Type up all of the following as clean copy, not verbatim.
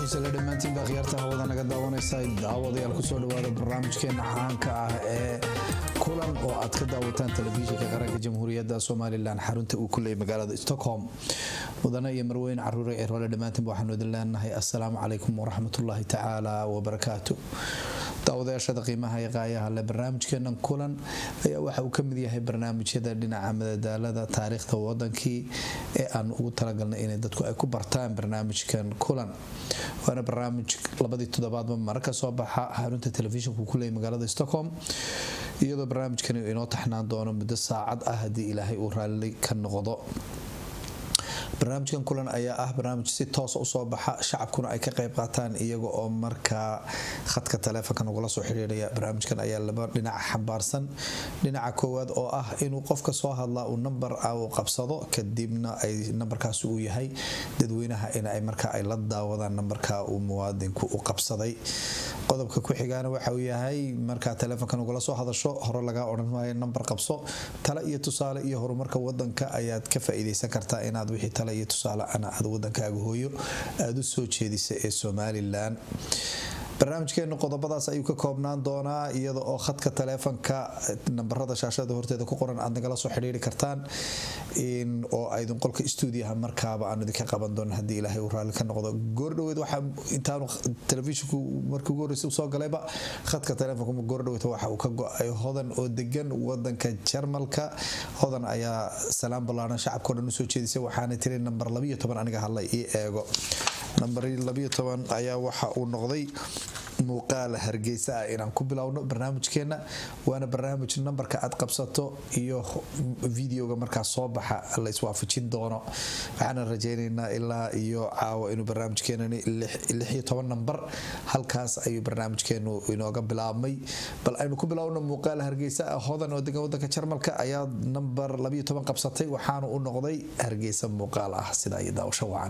isla dhamaantiin khiyaarta hawada naga daawanaysa daawadayaal ku soo dhawaada barnaamijkeena caanka ah ee kulan oo aad ka daawataan telefishinka qaranka Jamhuuriyadda Soomaaliland xarunta uu ku leeyahay magaalada Stockholm mudane iyo marweyn caruur ee roole dhamaantiin waxaanu idin leenahay assalaamu calaykum wa rahmatullahi ta'ala wa barakaatuh daawadayaasha qiimaha iyo qaayaha la barnaamijkeena kulan ayaa waxa uu kamid yahay barnaamijyada dhinaca madadaalada taariikhda wadankii ee aan ugu talagalnay in dadku ay ku bartaan barnaamijkan kulan waana barnaamij labadii toddobaadba marka soo baxa xarunta telefishinka ku leeyahay magaalada Stockholm iyadoo barnaamijkan inoo taxnaan doono muddo saacad ah hadii Ilaahay uu raali ka noqdo barnaamijkan kulan ayaa ah barnaamij si toos ah u soo baxa shacabkuna ay ka qayb qaataan iyaga oo marka khadka taleefanka nagula soo xiriiraya barnaamijkan ayaa laba dhinac xambaarsan dhinaca koowaad oo ah inuu qofka soo hadla uu number uu qabsado kadibna ay numberkaas uu yahay dadweynaha in ay marka ay la daawadaan numberka uu muwaadinku u qabsaday qodobka ku xigana waxa uu yahay marka taleefanka nagula soo hadasho hore laga oran maayo number qabso tala iyo tusaale iyo horumarka wadanka ayaad ka faa'iideysan kartaa inaad wixii tala iyo tusaale ana aad wadankaaga hooyo aad u soo jeedisay ee Soomaaliland barnaamijkeena qodobadaas ayuu ka koobnaan doonaa iyada oo khadka taleefanka nambarada shaashada horteeda ku qoran aad nagala soo xiriiri kartaan in oo aydan qolka stuudiyaha markaaba aan idinka qaban doon hadii Ilaahay uu raali ka noqdo goordhoweed waxa intaan telefishinku markii ugu horeysay soo galayba khadka taleefanka goordhoweed waxa uu ka go'ay hodan oo degan wadanka Jarmalka hodan ayaa salaam balaaran shacabka oo dhan soo jeedisay waxaana tiri number 12 aniga hadlay ii eego number 12 ayaa waxa uu noqday muuqaal Hargeysa inaan ku bilowno barnaamijkeena waana barnaamij numberka aad qabsato iyo videoga marka soo baxa la iswaafajin doono waxaan rajaynaynaa ilaa iyo caawa inuu barnaamijkeena 16 number halkaas ayuu barnaamijkeenu inooga bilaabmay bal aynu ku bilowno muuqaal Hargeysa hodan oo degan wadanka Jarmalka ayaa number 12 qabsatay waxaana uu noqday Hargeysa muuqaal ah sida ay daawasho wacan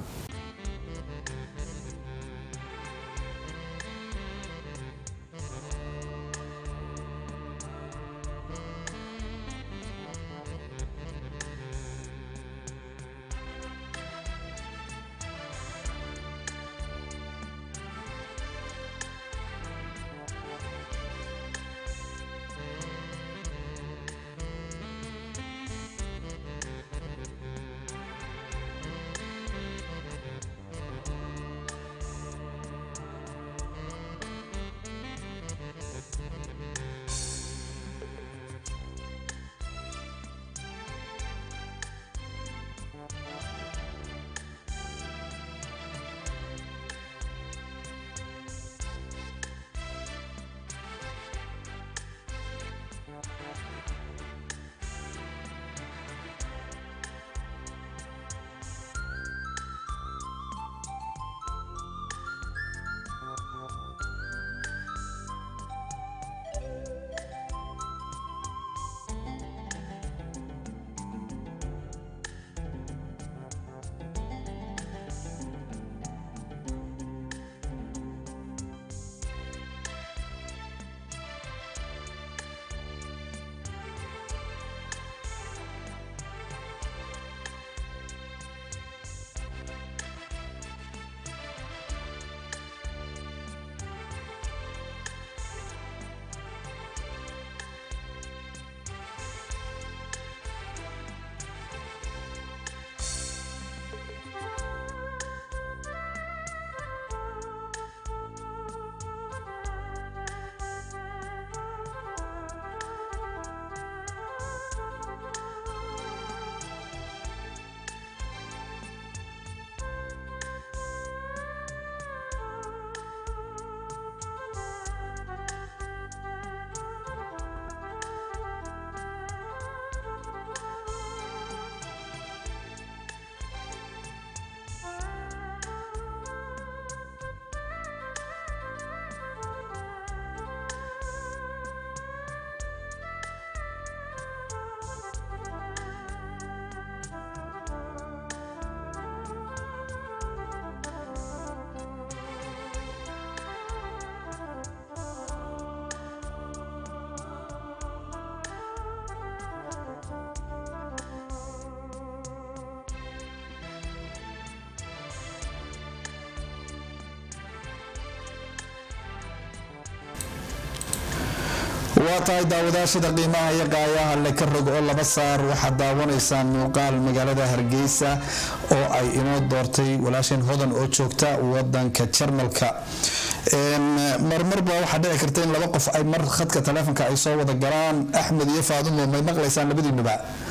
waa tahay daawadaashada qiimaha iyo qaayaha le ka rog oo laba saar waxaad daawanaysaan muuqaal magaalada Hargeysa oo ay inoo doortay walaasheen hodan oo joogta wadanka Jarmalka marmarba waxaa dhici karta in laba qof ay mar khadka taleefanka ay soo wada galaan Axmed iyo Faadumo may maqlaysaan labadiinuba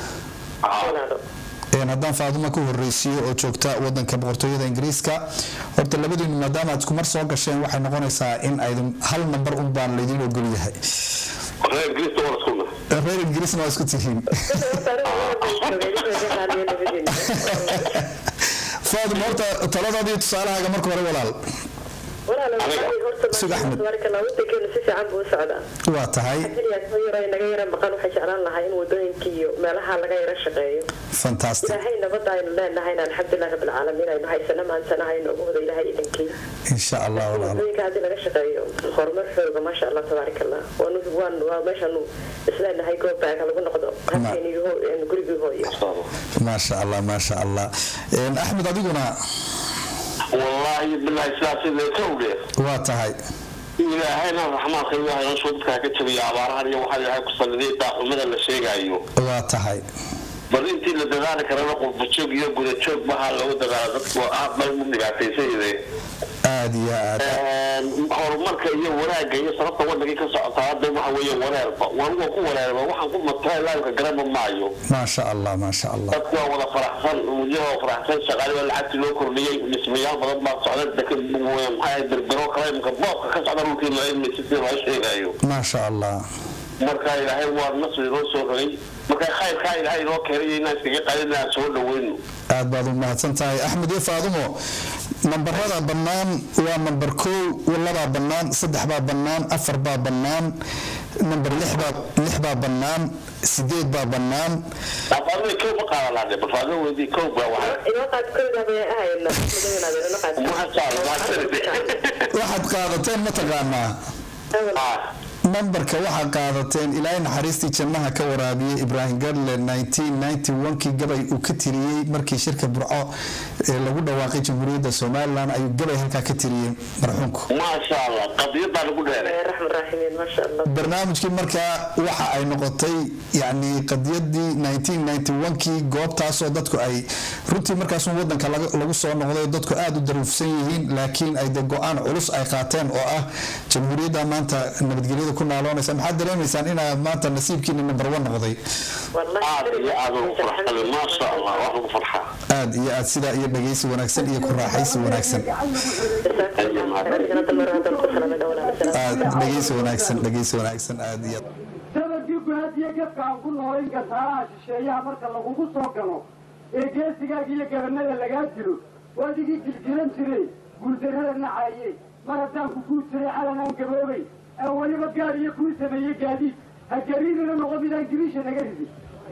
haddaan Faadumo ku horeysiyo oo joogta wadanka boqortooyada Ingiriiska horta labadiinu maadaama aad isku mar soo gasheen waxay noqonaysaa in ay hal number un baan leedin ogol yahay reer Ingiriisna waa isku tihiin Faadumo horta taladaadii tusaalahaaga marka hore walaal waa tahay fantastic إن شاء الله ما شاء الله ما شاء الله أحمد أديكنا والله بالله سلاسل توجه واتهاي إلهينا الرحمن خير الله ينشوط كاكتشبي عبارها اليوم وحالي هاي قصة ومدى الشيء أيوه واتهاي برينتي لدغالك أنا نقول بتشوق يقول تشوق بها لو دغالك وأعطى المملكة عتي سيدي يا horumarka iyo wanaagga iyo sababta waddanka ka socota hadda waxa weeye wareerba waa ku wareerba waxaan ku matay laanka garab maayo ma sha Allah dadku wada faraxsan iyo faraxsan shaqaale lacagti loo kordhiyay dhismayaal badan baa socda dadka maxay dirbiro kaleemka boobka ka socda runtii la ilmi sidii loo sheegayo ma sha Allah marka ilaahay waa nasri loo soo rogay marka khayrka ilaahay loo keenay inaan iskaga qaadinaa soo dhaweeyno aad baad u mahadsantahay Axmed iyo Faadumo numberada bannaan waa number 2 walaba bannaan 3 baa bannaan 4 baa bannaan number 6 baa bannaan 8 baa bannaan afar ka qaada la bafaado weydii koob waa waxaad qaadateen ma taqaanaa numberka waxa qaadateen ilaahay naxariistii jannaha ka waraabiyay Ibrahim Gadle 1991kii gabay uu ka tiriyay markii shirka Burco ee lagu dhawaaqay Jamhuuriyadda Soomaaliland ayuu gabay halka ka tiriyay marxuumku ma sha Allah qadiyada lagu dheeray ma sha Allah barnaamijkii marka waxa ay noqotay yani qadiyadii 1991kii goobtaas oo dadku ay runtii markaas wadanka lagu soo noqday dadku aad u daruufsan yihiin laakiin ay go'aan culus ay qaateen oo ah Jamhuuriyadda maanta nabadgelyada ku naaloonaysa maxaad dareemaysaan in aad maanta nasiibkiina number 1 noqday wallahi ma sha Allah waxaan farxaa aad iyo aad sida iyo dhageysi wanaagsan iyo ku raaxaysi wanaagsan dhageysi wanaagsan aad iyo sababkii ku hadiye gadka ku noolayn kartaa shisheeyaha marka lagu soo galo ee geesiga iyo gabanada laga jiro wadigii jiljiran jiray guuldarada nacaayay maradaan ku jiray calanaan gaboobay waliba gaar iyo ku sameeyay gaadiid ha gariirina noqonida ingiriisha naga ridi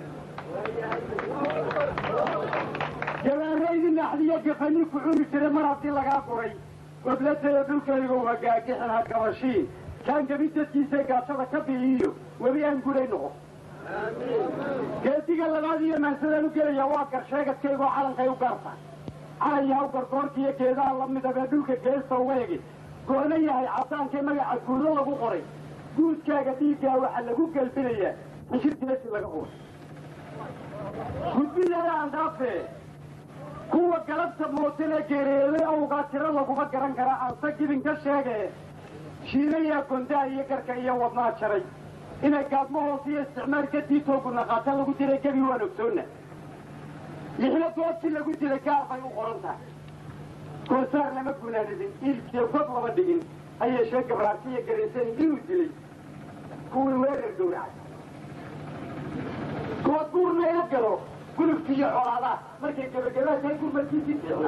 jawaaraydi naxdiya gafani ku cuni jiray mar haddii lagaa koray goblatada dhulkayga waa gaagixin ha gabashii كان جميل تسكيسي قاصرة كبيريو وبيان قولي نغو كيتيقى اللغادية من سلانو كيري يواكر شاكت كيغو حالن كيو قارفا عاي يوكر كوركي كيدا الله مدبادوك كيسا ويغي قولي هاي عطان كي مقع الكورو لغو قري قوز كاقتيكا وحلقو كالبنية نشير تلسي لغو قد بيلا عن دافي كوة قلبت موتنا كيريلي او قاترا لغو مقران كرا عن سكيبين كالشاكي شيريا كندا يكرك يا وما شري إن كان مو في استعمار كتير توقنا قاتل لو قلت لك بي ونكسونا يحنا توصل لو قلت لك أخي وقرنتها كوسار لما كنا ندين إلك يوقف وبدين أي شيء براسية كريسين يوزلي كون وير الدورة كوتورنا يكلو كل في حوالها مركز كبكلا سيكون مركز يتعنا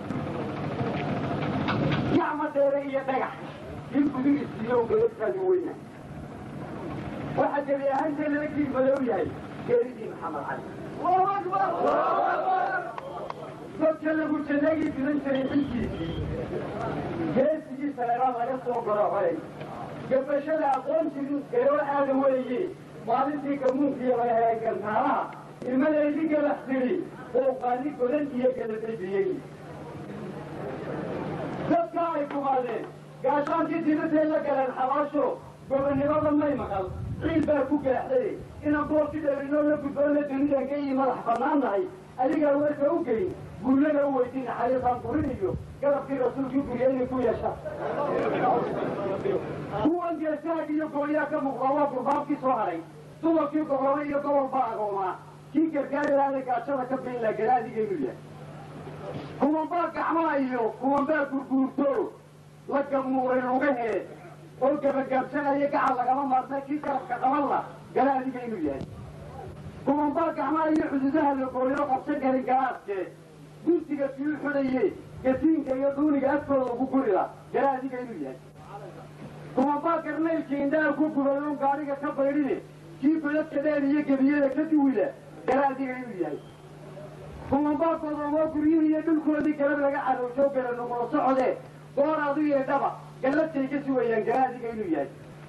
يعمل ديرية دقح يمكن يستيقظ ويبقى وينه واحد اللي أنت اللي لك الملوية كريدي محمد علي الله أكبر تكلموا تلاقي في الانتري بالكيسي كيسي سيران لا يصوب رأي قبل شلع قومتي كيرو هذا وليجي مالتي كمون في رأيها كنتها الملايين قال احضري وقالي كلنتي يقال تجريي تبقى عليكم عليه قاشان كتير تلا قال الحراشو gobonimada may maqal ciil baa ku gaaxday inaan boorki dheerinoo la gudboona dunidan ka ii madax bannaan nahay adigaa warka u geyn guullada u weydiin xariiqaan qurin iyo garabkii rasuulkii guriya inay ku yeesha kuwan geesaag iyo gooyaa ka muuqda waa gurbaabkii soo haray dumarkii gobolaba iyo gobol baa agoomaa kii gargaarilaana gaajada ka biinla garaadigaynu yahay kuwan baa gacmaa iyo kuwan baa gurguurto la gamuuray lugaheed oo gabagaabsanaya gacal lagama maartay kii garabka qabanla garaadigaynu yahay kuwan baa gacmaa iyo xuduudaha la gooyo qabsan karin garaadkee guntiga sii xudaye gasiinka iyo dhuuniga afkooda ugu gurida garaadigaynu yahay kuwan baa garnaylkii indhaha ku gubay oon gaariga ka baydhine kii godadka dheer iyo gebiyada ka duwida garaadigaynu yahay kuwan baa godoomoo guryihii iyo dhulkoodii garab laga carowsoo gala nuqlo socodee gooraadu iyo dhaba galladtay ka sugayaan garaadigaynu yahay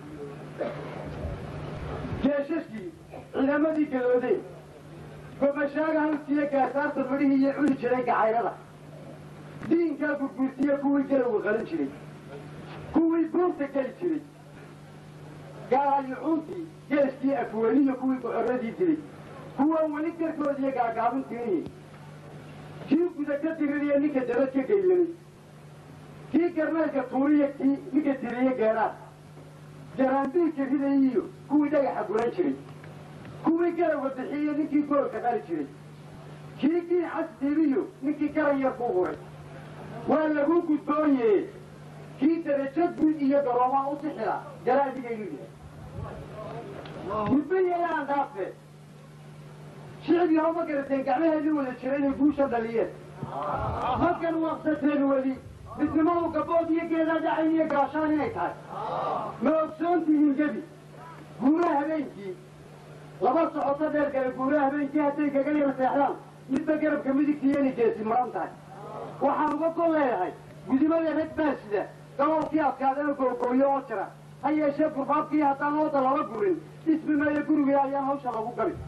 jeeshashkii ciidamadii gadoodeen gobashaaga halkiiyo gaasaarta fadhihii iyo cuni jiray gacayrada diinkaa gurguurtiya kuwii galowga qalin jiray kuwii buurta geli jiray gaarayucuntii geeskii afweyniyo kuwii bocoradii dilay kuwaan weli garkoodiiyo gaagaabintiini kii guda ka diririya ninka dabad ka geylanay kii garmeelka tuuriya kii ninka tiriye geeraad jaraandiilka ridayiyo kuwii dhagaxa guran jiray kuwii garowga bixiiyo ninkii goolka qali jiray kii giixas dibiyo ninkii garan yar ku huray waa lagu gudboonye kii darajo guud iyo garoomaa u sixila garaadigaynu yahay gudbayayaan dhaafe shicib yaho ma garateen gacmaheedii wada jira inay guusha dhaliyeen halkan waqsateen weli midnimadu gabood iyo geedaa dhacayn iyo gaashaan inay tahay ma ogsoontihiin gebi guuraha habeenkii laba socoto dheer gale guuraha habeenkii hadday kaga yara seexdaan midba garabka midigtiiyo inay geesi maran tahay waxaan uga gol leedahay gudimada rag baa sida gobolkii adkaadana googooyo oo jira ha yeeshee gurbaabkii haddaan ooda lala gurin dhismi maayo guriga ayaan hawsha lagu galin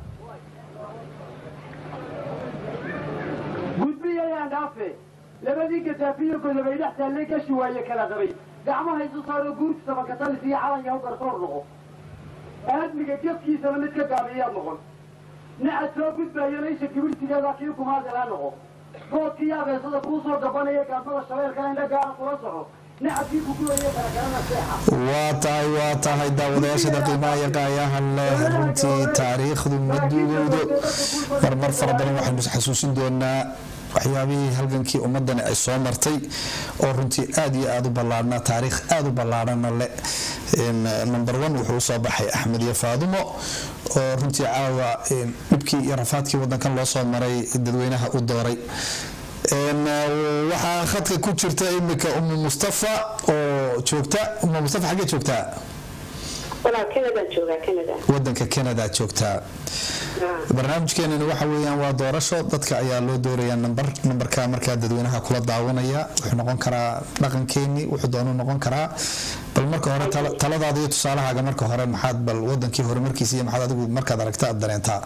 gudbiyayaan dhaafe labadii gadaafiyo godobay dhex taalle gashi waaye kala qabay gacmaha isu saaro guurti sabakatalis iyo calanyahu garsoor noqo aadmiga gefkiisana mid ka gaabiyaad noqon nacad soo gudbaayo laysha kibirsigeeda kii kumaadilaa noqo goodkii abeesada kuu soo gabanaya gaadmada shabeelka indha gaara kula soco nacadkii kuguwaya kalakalana seexa waa tahay daawadayaashada qiimaha iyo qaayaha leh runtii taariikhdu maduugowdo marmar fara badan waxaynu xasuusin doonaa waxyaabihii halgankii ummadani ay soo martay oo runtii aad iyo aad u ballaadhna taariikh aad u ballaadhana le number 1 wuxuu usoo baxay axmed iyo faadumo oo runtii caawa dhibkii iyo rafaadkii wadankan loo soo maray dadweynaha u dooray waxaa khadka ku jirta imika umu mustafa oo joogta umu mustafa xaggee joogtaa wadanka canada joogtaa barnaamijkeenana waxa weeyaan waa doorasho dadka ayaa loo doorayaa nambarka markaa dadweynaha kula daawanaya wuxuu noqon karaa dhaqankeeni wuxuu doonuu noqon karaa bal marka hore taladaada iyo tusaalahaaga marka hore maxaad bal wadankii hore markiisa iyo maxaad adigu markaad aragta aad dareentaa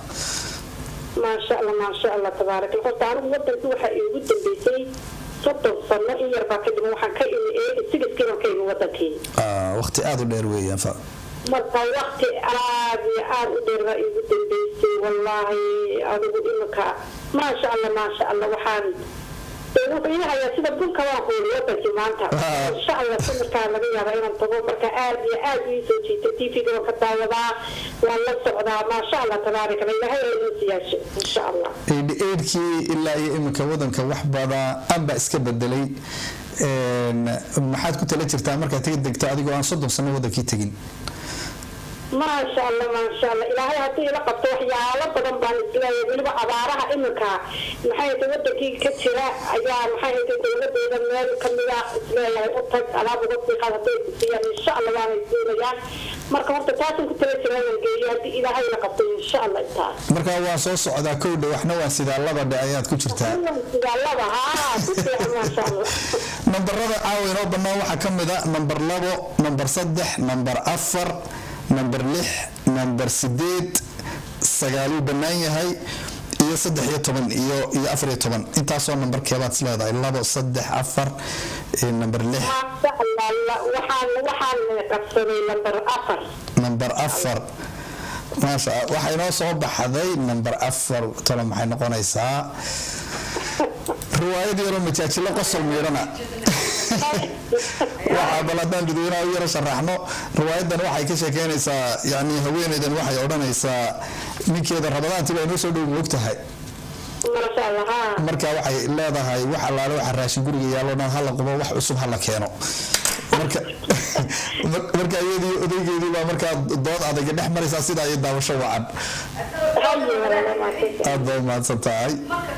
ما شاء الله تبارك الله تعالى ودنك waxa ay ugu dambeysay 30 sano in yar baa kadib waxaan ka imid 6 kilo ka imid wadankii waqti aad u dheer weeyaan fa marka waqti aad u dheer baa ugu dambeysay wallahi adigu imka ma sha Allah waxaan ilaahay sida bunka waa ku wadankii maanta insha Allah marka laga yaabo inaan tago marka aad iyo aad ii soo jiitay TV-ga ka daawada wala socda ma sha Allah tabaaraka ilaahay inuu siyaasho insha Allah eedkii ilaa iyo imka wadanka wax bada amba iska bedelay maxaad ku tala jirtaa marka aad degto adigoo aan 30 sano wadankii tagin ما شاء الله إلهي هاتي لقبت وحيالا بدن بان إسلاي ولبا عبارها إنكا محاية ودكي كتيرا أيام محاية دولة إذا ميال كميلا إسلاي أطلق على بغطي خاطئ يعني إن شاء الله وانا إسلاي marka horta taasan ku tala jiraan geeyay ilaahay la qabtay insha Allah intaa marka waa soo socda kowda waxna waa sida labada ayaad ku jirtaa sida laba ma sha Allah nambarada caawinoo banaan waxa kamid ah number 2 number 3 number 4 number 6 number 8 sagaal banaan yahay iyo 13 iyo 14 intaasoo nambarkeebaad isleedahay 2 3 4 number 6 waxaan qabsaday number 4 maasha waxay noo soo baxday number 4 tolo maxay noqonaysaa riwaayadii yaro majaajilo qosol miirana waxa baladaan dadweynaha yaro sharaxno riwaayadan waxay ka sheekeynaysaa yani haweeneydan waxay odhanaysaa ninkeeda rabadaantii bay noo soo dhow moogtahay marka waxay leedahay wax allaale waxa raashin guriga yaalo dhan hala qubo wax cusub hala keeno marka iyadii odaygeedii baa markaa dood adag dhex maraysaa sidaa iyo daawasho wacan aad bay mahadsan tahay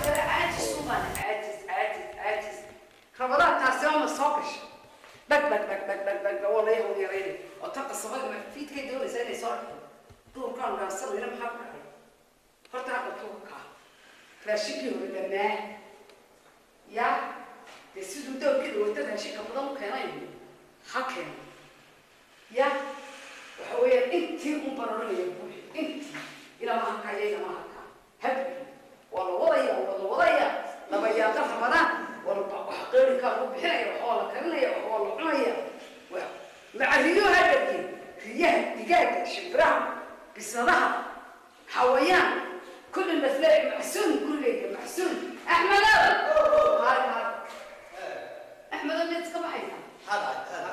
رمضان تاسيوم الصبح بك والله يوم يريني وتقص صباح في تكيد دول سنة صار دول كانوا قاصروا ينام حقا فرتاق توقع فاشيكي ولا ما يا يسيدو دول كده وتدها شيء كبضم كنايم حكم يا وحويا انت مبررين يا ابوي انت الى ما حكا الى ما حكا هب والله وضيع لما يا رمضان وحقيري كانوا بحية وحوالة كرنية وحوالة عنية مع الريو هكذا رياه دقاقة شبران بصراحة حويان كل المثلاء محسون كل محسون أحمد أحمد اللي تسكب حيثا هذا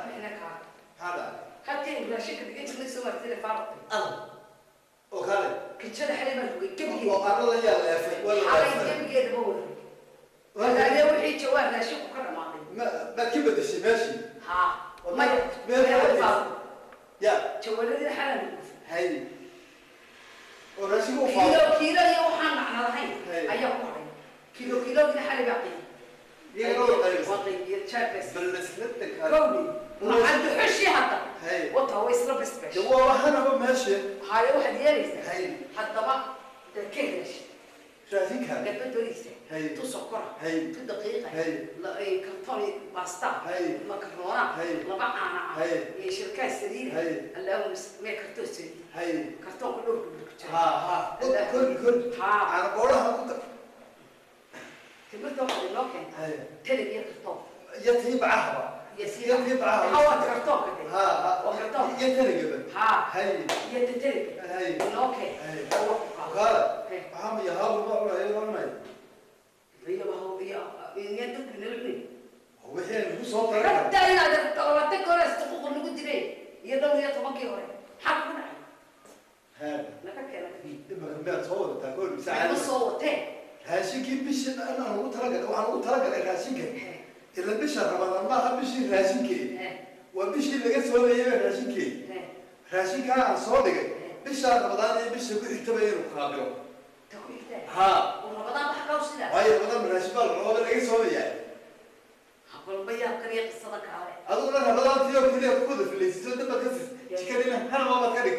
حتى لا شك دقيت اللي سوى التلفارق وخالد كنت شد حليمة كبير وقالوا لي يا أخي حالي كبير دبور هذا يوحي جواب لا شك كذا ما كبد الشيء ماشي ها والله ما يا جوالدي حالا هاي وراسي كيلو يوحنا على هاي أيوة كيلو دي حالي باقي يقولوا قريب باقي يتشابس بالنسلتك كوني ما عنده حشي حتى هاي وطه يصرف بس هو وحنا ما ماشي هاي واحد يريس هاي حتى ما تكهش شايفين كان قبل دوريسه هاي تو سكر هاي تو دقيقه هاي لا كرتون باستا هاي مكرونه هاي لبعنا هاي شركه سرير هاي اللهم ما كرتون سرير هاي كرتون كله ها كل ها انا بقولها كنت تمرت واحد لوكن هاي تلقي كرتون يتهيب عهبه يتهيب عهبه كرتون كده ها وكرتون يتلقى ها هاي يتتلقى هاي لوكن قال عم يهاو ما ولا يرمي هي ما هو هي يندك من البني هو حين هو صوت حتى إذا طلبتك ولا استحقوق النقود دي يدور هي طبقي ولا حقنا هذا لا فكر لما كان صوت تقول ما ساعات صوته هاشيكي بيش انا هو ترى وحنا ترى هاشيكي الا بيش رمضان ما بيش هاشيكي وبيش اللي جت ولا هي هاشيكي هاشيكا صودق بيش رمضان بيش كحتبين وقابله ها ورمضان بحكاو سلا هاي رمضان من هاشبال رمضان اللي جت ولا يعني حقول بيا قريه الصدقه عليه اظن رمضان تيو كده كود في اللي سوى دبا كسس تكلمنا هل ما بتكلم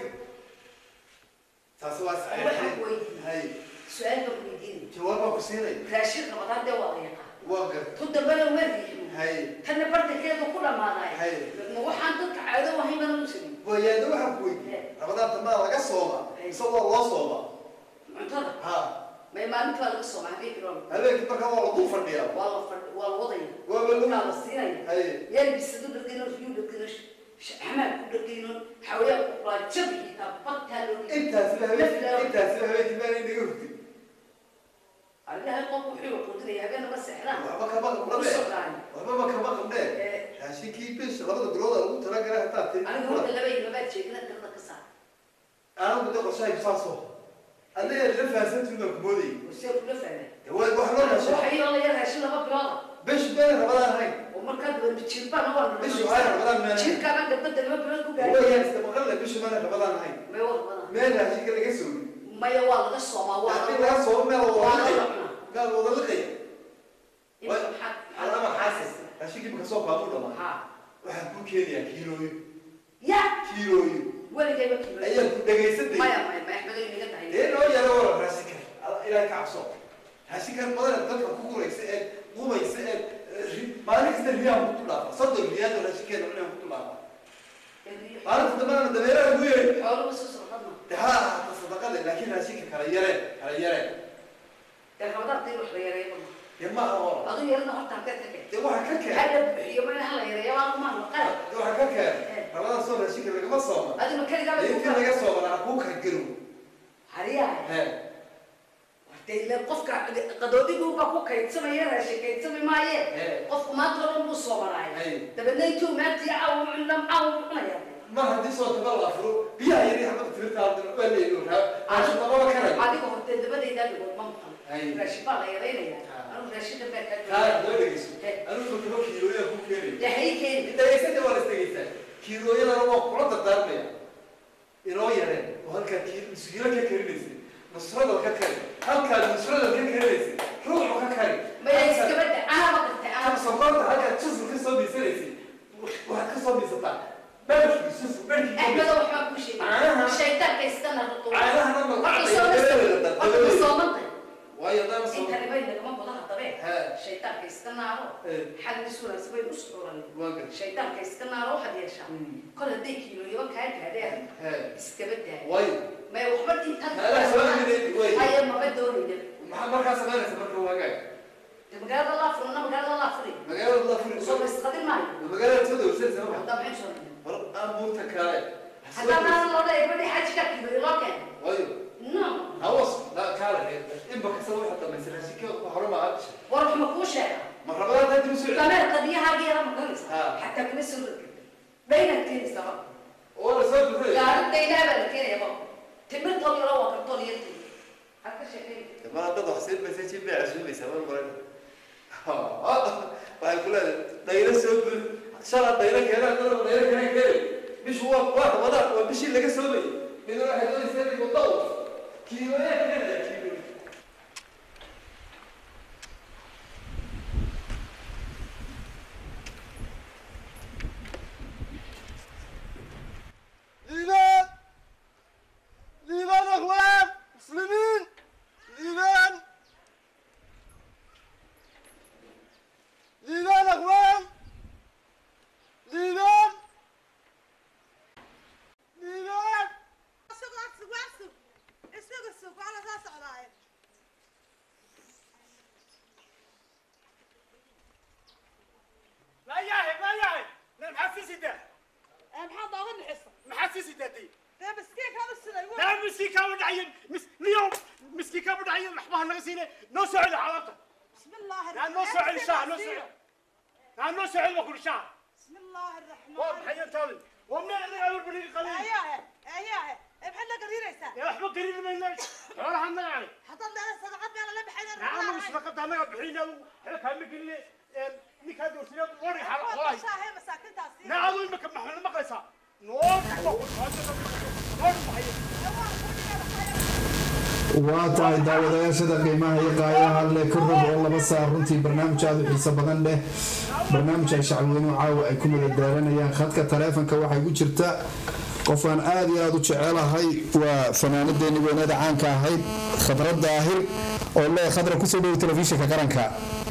تاسوا سعيد هاي سؤال بقولين جوابك سيري راشد رمضان ده واقع وقف كنت بلا وردي هاي كان برد كده كل ما ضايع هاي وحان دك عاده وهي من المسلمين ويا دو حقوي رمضان تما لقى صوما سوى الله صوما معترض ها ما انت ولا قصه مع هيك رون هذاك بقى والله طوف الديار والله وضعي وبلو كان الصيني هاي يلبس دول الدينار في يود الدينار حمام كل الدينار حوالي قرا جبهي طبقتها له انت سلهويت مالي نقولتي عليها القوم حلو قلت لي هبنا بس احنا وحبك بقى وحبك بقى عشان كي بيش غلط برودة وقلت لك انا هتاتي انا قلت لا بين ما باتش كده كده قصه انا بدي اقول شيء صاصو انا اللي فاسنت في المكمودي وسيف لفنا هو وحنا وحي والله يا شنو ما بيوضع بيش بين رمضان هاي ومركب بتشيبان هو بيش هاي رمضان ما شيل كان قد ما بيوضع هو يستمغل بيش ما رمضان هاي ما يوضع ما لا شيء كده يسوي ما يوضع الصوم يعني والله لا صوم ما هو قال والله لقي انا ما حاسس هالشيء كيف كسوق بابور ما ها واحد كل كيلو يا كيلو ولا جايبك ايام دغيسدي ما يحمد لي نقطع ايه لو يا لو راسك الى كعصو هالشيء كان بدل تدفع كوكوريس قوميس ما لك استريام بطلع صدق رياض ولا شيء كده ولا بطلع انا كنت انا دبيره ابوي حاول بس صرفنا ها تصدق لكن هالشيء كان يرى رمضان تيجي وحريرة يما هو أظن يرنا حتى كذا ده واحد كذا هلا يومين هلا يا ما قال ده واحد كذا رمضان صوم هالشيء اللي ما صوم هذا ما كان قال يمكن اللي صوم أنا أبوك هجرو حريا تيلا قفك قدودي جوبا كوك يتسمى يرى شيء يتسمى ما يه قف ما ترون بصوم راي تبنيتو ما تيعو علم أو ما هدي صوت بالله فرو بيا يري حمد فرت هذا ولا يقولها عشان ما كان عادي كنت تبدي ده بقول ممكن رشيد الله يرينا أنا رشيد بيت كان دوليس أنا كنت بقول كيلو يا كوك كيلو ده هي كين أنت إيش أنت ولا استجيت كيلو يلا روح قرط الدربية يروي يعني وهل كان كيلو سجيلة كيلو نصرة وكاكري هل كان نصرة وكاكري روح وكاكري ما يسكبت أنا ما قلت أنا صبرت هذا تشوف كيف صار بيصير وهذا كيف صار بيصير بس بيشوف بيجي أحمد وحنا كوشي الشيطان كيستنى الرطوبة أنا ما وهي ده أنت اللي بينك كمان بضاعة طبيعي الشيطان كيستنى روح حد بسورة سوي أسطورة الشيطان كيستنى روح هذه الشعب كل هديك كيلو يوم كان هذا استبدت ما يوحبت أنت لا سؤال من هاي ما بدوني محمد كاسة ما نسمع هو جاي مجال الله فرنا مجال الله فري مجال الله فري صوب استخدم معي مجال تودو وسنس ما طبعا شو أمور تكاي حتى أنا الله يبدي حاجة كذي لكن أيوه نعم هوس لا كاره إن بكسر حتى ما يصير شيء وحرام عادش وروح مكوشة مرحبا ده تدرس كمان قضية هذه أنا مقلص حتى كنيسة بين التين سوا ولا سبب ذي لا تينا بالتين يا بابا تمر طول يروح طول يرتين هذا شيء ما هذا حسين بس يجيب عزوم يسمون برد وهاي كلها دايرة سبب شرط دايرة كذا دايرة كذا مش هو واحد وضع ومشي اللي جسمه من راح يدور يسافر يطوف كيلوات كذا كيلو ليبان ليبان اخوان مسلمين ليبان ليبان اخوان ليبان ليبان السوق على اساس عرايب لا ياهي ما ياهي لا محسسي ده محمد ضاغن الحصه محسسي ده دي ده مسكيك هذا السنه يقول لا مسكيكا ودعين اليوم مسكيكا ودعين محبها نغسينه نو سعل حالته بسم الله لا نو سعل شهر نو سعل لا نو سعل وكل شهر بسم الله الرحمن والله حي تالي ومن اللي يقول بني قليل اياه بحنا قريريسا يا احمد قريب منك ولا حنا يعني حطنا لنا صدقات بلا لا بحنا نعم مش لقد انا بحينا وحلك هم قال لي نيك هذا ورسلت وري حرام والله شاهي مساكن تاسير نعم المك ما احنا مقيسا نور waa tahay daawadayaashada qiimaha iyo qaayaha le ka rog oo laba saar runtii barnaamij aad u xiiso badan leh barnaamij ay shacabweynuhu caawa ay ku madadaalanayaan khadka taleefanka waxay ku jirta qof aan aad iyo aad u jecelahay waa fanaanadeeni weynada caanka ahayd Khadra Daahir oo le Khadra ku soo dhaw telefishinka qaranka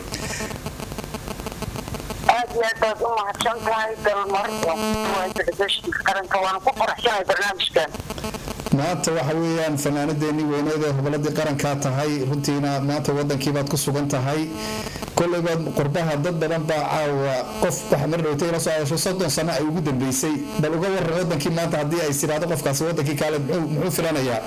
aad u mahadsantahay dalmar waa telefishinka qaranka waan ku faraxsanahay barnaamijkan maanta waxa weeyaan fanaanadeeni weyneed ee goboladii qaranka tahay runtiina maanta wadankii baad ku sugan tahay kulliba qurbaha dad badan baa caawa qof waxa mar dhawtay la soo aasho 30 sano ay ugu dambeysay bal uga waran wadankii maanta hadii ay siraado qofkaasi wadankii kale muxuu filanayaa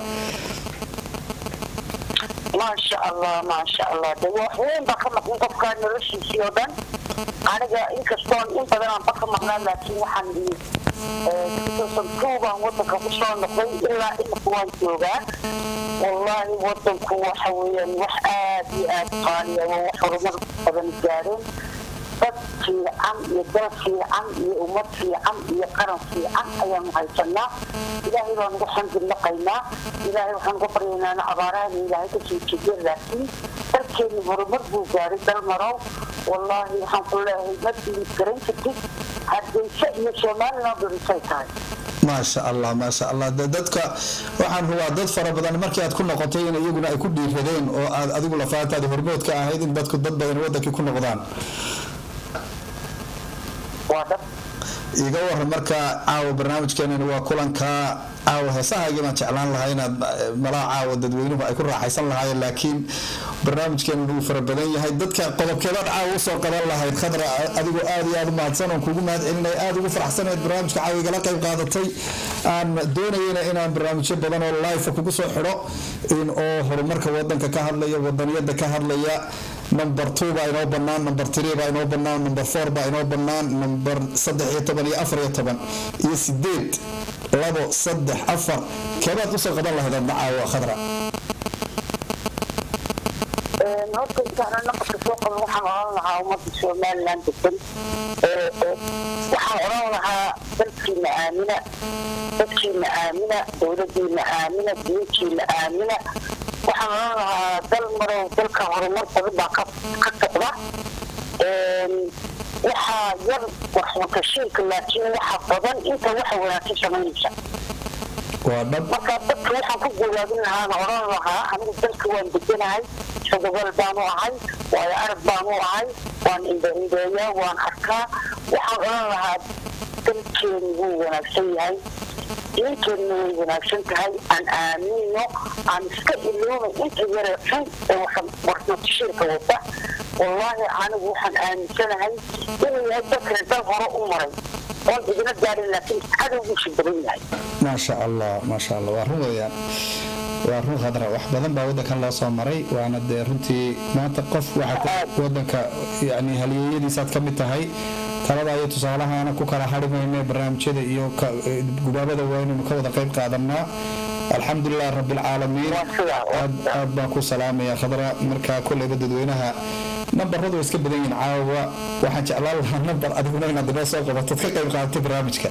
ما شاء الله ده وين بقى مقن قفكا نرشي سيودان aniga inkastoon inta badan baka maqnaan laakiin waxaan تصنفوها وطنك وصلنا نقول إلا إنك وان جوغا والله وطنك وحويا وحآدي آتقاليا وحرمك بدن جارين dad fiican iyo dal fiican iyo ummad fiican iyo qaran fiican ayaan haysanaa ilaahay baan ugu xamdinaqaynaa ilaahay waxaan ugu baryaynaa abaarahan ilaahay ka soo jeediyo laakiin dalkeeni horumar buu gaaray dal marow wallaahi waxaan ku leeyahay ma diin garan kartid hargeysa iyo somaliland dorisay tahay ما شاء الله dadka waxaan huwa dad fara badan markii aad ku noqotay in iyaguna ay ku dhiiradeen oo aad adigu la faataad hormood ka ahayd in dadku dad badan wadankii ku noqdaan iga waran marka caawa barnaamijkeenani waa kulanka caawa heesahaagii baan jeclaan lahaa inaad malaa caawa dadweynuhu ay ku raaxaysan lahaayeen laakiin barnaamijkeenani wuu fara badan yahay dadka qodobkeedaad caawa usoo qaban lahayd khadra adigoo aad iyo aad u mahadsan oon kugu mahad celinay aad ugu faraxsanayd barnaamijka caawa igala qayb qaadatay aan doonayena inaan barnaamijyo badan oo live kugu soo xidho in oo horumarka wadanka ka hadlaya wadaniyada ka hadlaya number 2 baa inoo bannaan number 3 baa inoo bannaan number 4 baa inoo bannaan number 13 iyo 14 iyo 8 labo 3 4 keebaad usoo qaban lahayd caawa khadra horta intaan naqadka soo qaban waxaan oran lahaa ummadda somaliland degan waxaan oran lahaa dalkiina aamina dowladiina aamina diintiina aamina waxaan oran lahaa dal marow dalka horumar badan baa ka socda waxaa yar waxmakashiinka laakiin waxa badan inta waxa wanaagsan samaynaysa marka dadka waxaan ku gogaabin lahaan oran lahaa anigu dalka waan deganahay shaqabal baanu ahay waayo arag baanu ahay waan indhaindheeyaa waan arkaa waxaan oran lahaa dalkeenu wuu wanaagsan yahay diinteenna way wanaagsan tahay aan aamino aan iska iloobay inta yare xun ee warnatashiirka wata wallaahi anigu waxaan aaminsanahay inuu yahay dalkana dal hore u maray oon idina gaarin laakiin cadowgiisu badan yahay maasha allah waa run weeyaan waa run khadra wax badan baa wadankan loo soo maray waana dee runtii maanta qof waxa wadanka yani halyeeyadiisaad ka mid tahay talada iyo tusaalahaana ku kala harimayna barnaamijyada iyo gubaabada waynaynu ka wada qayb qaadanaa alxamdulilah rabbilcaalamiin aad baan ku salaamaya khadra markaa kolleyba dadweynaha nambaradu iska badan yihiin caawa waxaan jeclaan lahaa nambar adiguna inaad inoo soo qabatad ka qayb qaadato barnaamijka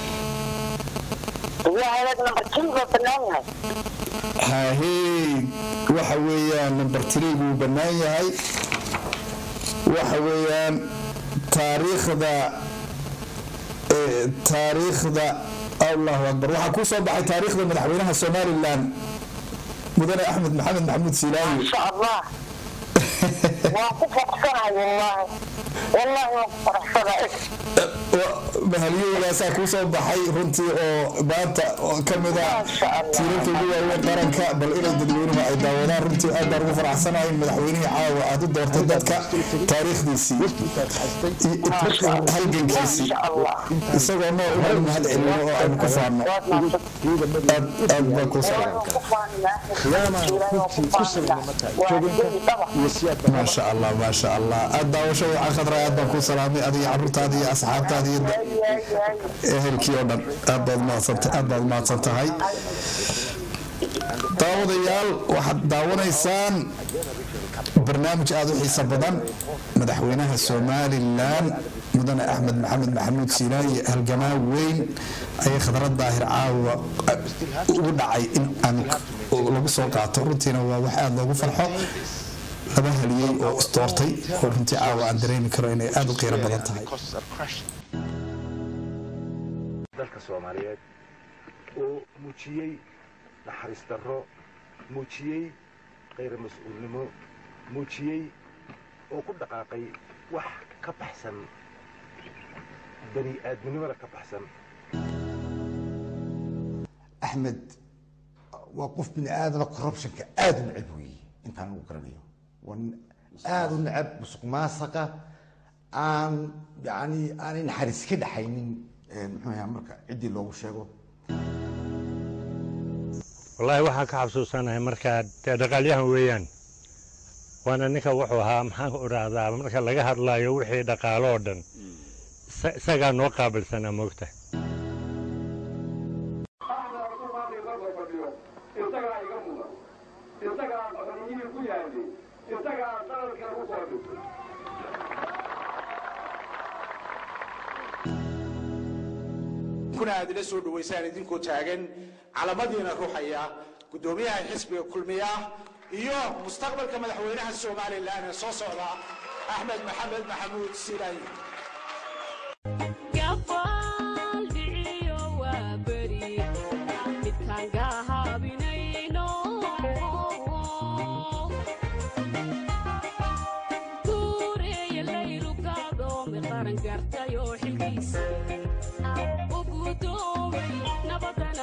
hahey waxa weeyaan number 3 buu bannaan yahay waxa weeyaan taariikhda allahu akbar waxaa kuu soo baxay taariikhda madaxweynaha somaliland mudane axmed maxamed maxamuud silaawi insha allah waan ku faraxsanahay wallaahi waan ku faraxsanahay mahalyahoodaasa kuu soo baxay runtii oo maanta ka mida tiirarka ugu waaweyn qaranka bal inay dadweynuhu ay daawadaan runtii aad baan ugu faraxsanahay madaxweynihii caawa aad u doortay dadka taariikhdiisii halgankiisii isagoo nool inaan mahad celino oo aynu ku faanno aad baan kuu maasha allah aad daawasho wacan khadra aad baan kuu salaamay adiga caruurtaada iyo asxaabtaada iyo ehelkii oo dhan aad baad mahadsan tahay daawadayaal waxaad daawanaysaan barnaamij aad u xiiso badan madaxweynaha somalilan mudane axmed maxamed maxamuud silaawi halgamaa weyn ayay khadra daahir caawa ugu dhacay in aan lagu soo qaato runtiina waa wax aad loogu farxo laba haliyey oo isdoortay oo runtii caawa aan dareemi karo inay aad u qiiro badan tahay dalka soomaaliyeed oo muujiyey naxariis darro muujiyey khayr mas-uulnimo muujiyey oo ku dhaqaaqay wax ka baxsan bani aadminimada ka baxsan axmed waa qof bini aadana corruptionka aada u necab weeye intaan ugu garanayo aada u necab musuq maasaqa aan yani aanay naxariis ka dhaxaynin muxuu ahaa marka ciddii loogu sheego wallaahi waxaan ka xasuusanahay markaa dee dhaqaalyahan weeyaan waana ninka wuxuu ahaa maxaan ku idhaahdaa marka laga hadlaayo wixii dhaqaalo oo dhan isagaa noo qaabilsanaa moogta kuna aad ila soo dhaweysaan idinkoo taagan calamadiina ruuxaya gudoomiyaha xisbiga kulmiya iyo mustaqbalka madaxweynaha Soomaaliland ee soo socda Axmed Maxamed Maxamuud Silaawi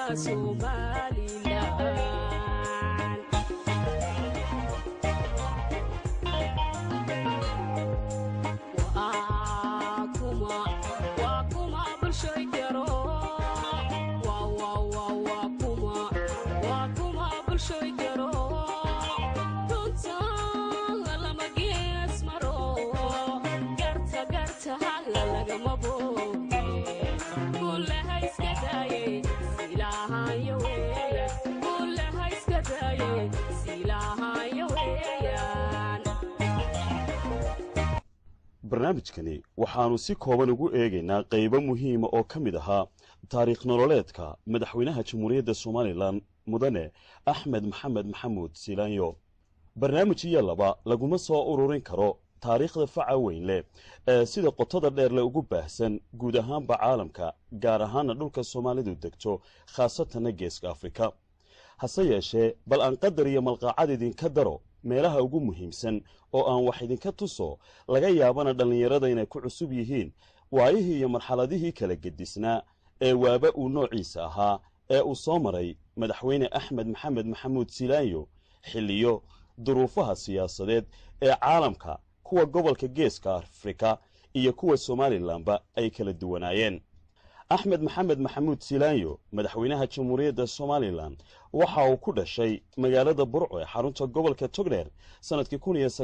barnaamijkani waxaanu si kooban ugu eegaynaa qaybo muhiima oo ka mid ahaa taariikh nololeedka madaxweynaha jamhuuriyadda Soomaaliland mudane Axmed Maxamed Maxamuud Silaanyo. barnaamijyo laba laguma soo ururin karo taariikhda faca weyn leh ee sida qotada dheer la ugu baahsan guud ahaanba caalamka gaar ahaan dhulka Soomaalidu degto khaasatan Geeska Afrika. hase yeeshee bal aan qadar iyo malqaacad idinka daro meelaha ugu muhiimsan oo aan wax idinka tuso laga yaabana dhalinyarada inay ku cusub yihiin waayihii iyo marxaladihii kala gedisnaa ee waaba uu noociisa ahaa ee uu soo maray madaxweyne Axmed Maxamed Maxamuud Silaanyo xilliyo duruufaha siyaasadeed ee caalamka kuwa gobolka Geeska Afrika iyo kuwa Somalilandba ay kala duwanaayeen. Axmed Maxamed Maxamuud Silaanyo madaxweynaha jamhuuriyadda Somaliland waxa uu ku dhashay magaalada Burco ee xarunta gobolka Togdheer sanadkii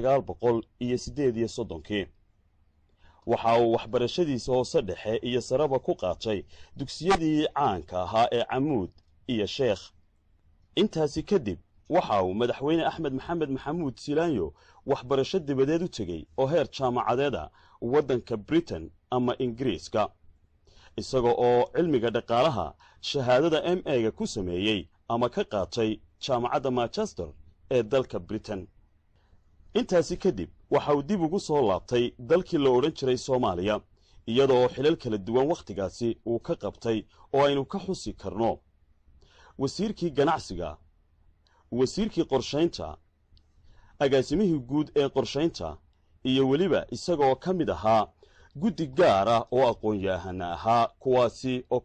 1938 waxa uu waxbarashadiisa hoose dhexe iyo saraba ku qaatay dugsiyadii caanka ahaa ee Camuud iyo Sheekh. intaasi kadib waxa uu madaxweyne Axmed Maxamed Maxamuud Silaanyo waxbarasho dibadeed u tagay oo heer jaamacadeed ah waddanka Britain ama Ingiriiska isagoo oo cilmiga dhaqaalaha shahaadada MA-ga ku sameeyay ama ka qaatay jaamacadda Manchester ee dalka Britain. intaasi kadib waxa uu dib ugu soo laabtay dalkii la oran jiray Soomaaliya iyadoo xilal kala duwan waqtigaasi uu ka qabtay oo aynu ka xusi karno wasiirkii ganacsiga, wasiirkii qorsheynta, agaasimihii guud ee qorsheynta iyo weliba isagoo ka mid ahaa guddi gaar ah oo aqoon-yahan ahaa kuwaasi oo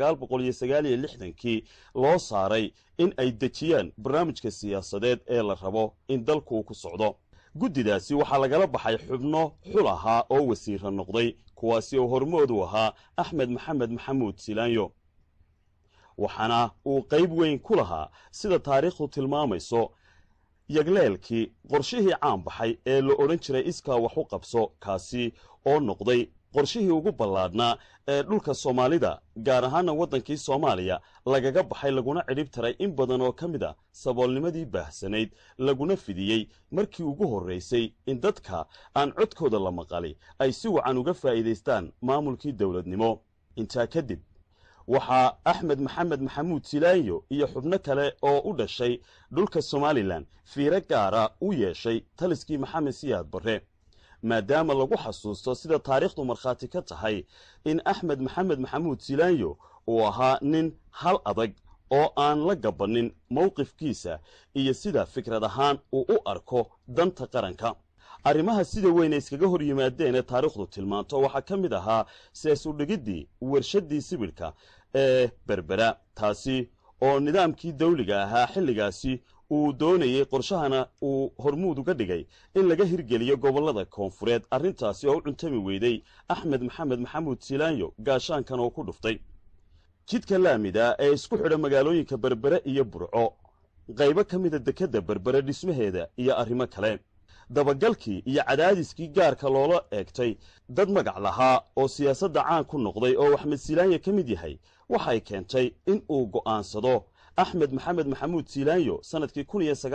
1969 loo saaray in ay dejiyaan barnaamijka siyaasadeed ee la rabo in dalku uu ku socdo. guddidaasi waxaa lagala baxay xubno xul ahaa oo wasiirra noqday kuwaasi oo hormood u ahaa Axmed Maxamed Maxamuud Silaanyo. waxaana uu qayb weyn ku lahaa sida taariikhdu tilmaamayso yagleelkii qorshihii caan baxay ee la oran jiray iskaa wax u qabso kaasi oo noqday qorshihii ugu ballaadhnaa ee dhulka Soomaalida gaar ahaan waddankii Soomaaliya lagaga baxay laguna cidhib taray in badan oo ka mid ah saboolnimadii baahsanayd laguna fidiyey markii ugu horreysay in dadka aan codkooda la maqali ay si wacan uga faa'iidaystaan maamulkii dawladnimo. intaa kadib waxaa Axmed Maxamed Maxamuud Silaanyo iyo xubno kale oo u dhashay dhulka Somaliland fiiro gaara u yeeshay taliskii Maxamed Siyaad Barre maadaama lagu xasuusto sida taariikhdu markhaati ka tahay in Axmed Maxamed Maxamuud Silaanyo uu ahaa nin hal adag oo aan la gabanin mowqifkiisa iyo sida fikrad ahaan uu u arko danta qaranka. arrimaha sida weyn iskaga hor yimaadeen ee taariikhdu tilmaanto waxaa ka mid ahaa siyaas u dhigidii warshadii sibilka ee Berbera taasi oo nidaamkii dawliga ahaa xilligaasi uu doonayay qorshahana uu hormuud uga dhigay in laga hirgeliyo gobolada koonfureed. arrintaasi oo u cuntami weyday Axmed Maxamed Maxamuud Silaanyo gaashaankan oo ku dhuftay jidka laamida ee isku xidha magaalooyinka Berbera iyo Burco qaybo ka mid ah dekadda Berbera dhismaheeda iyo arrimo kale. dabagalkii iyo cadaadiskii gaarka loola eegtay dad magac lahaa oo siyaasadda caan ku noqday oo Axmed Silaanyo ka mid yahay waxay keentay in uu go'aansado Axmed Maxamed Maxamuud Silaanyo sanadkii